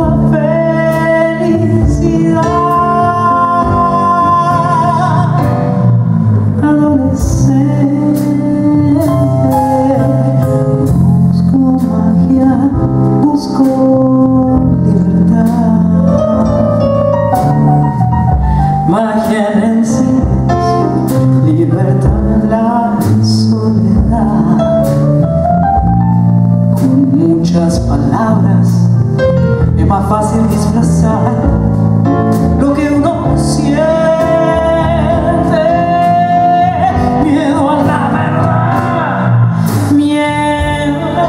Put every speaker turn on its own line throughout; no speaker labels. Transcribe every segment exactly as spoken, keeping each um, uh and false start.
antigua felicidad adolescente. Busco magia, busco libertad, magia en el silencio, libertad en la soledad. Con muchas palabras es más fácil disfrazar lo que uno siente. Miedo a la verdad, miedo a la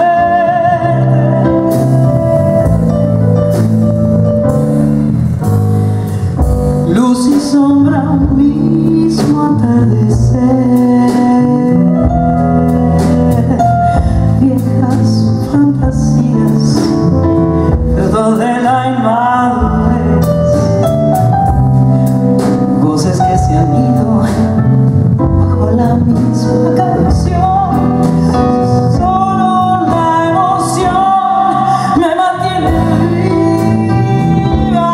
muerte. Luz y sombra, un mismo atardecer. Viejas fantasías, fruto de la inmadurez. Voces que se han ido bajo la misma canción. Solo la emoción me mantiene viva.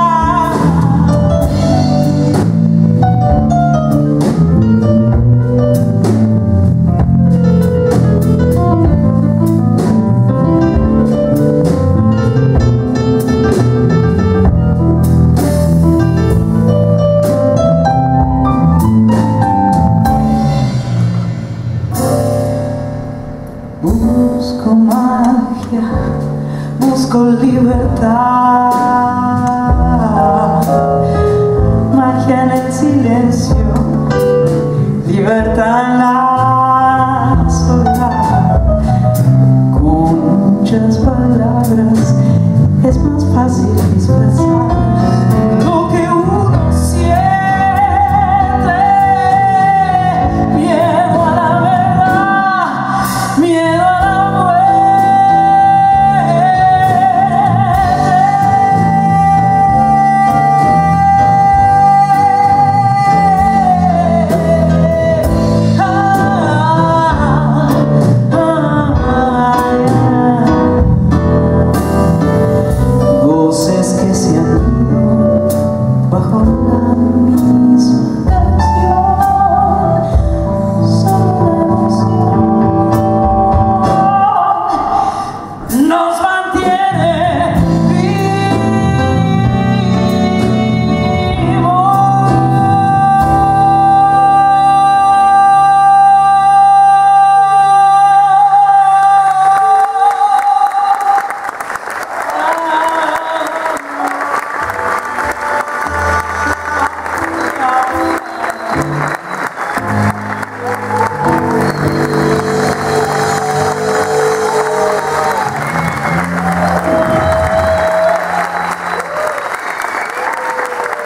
Busco magia, busco libertad, magia en el silencio, libertad en la soledad. Con muchas palabras es más fácil disfrazar lo que uno siente. Miedo a la verdad, miedo a la bajo la misma canción, solo la emoción nos mantiene vivos.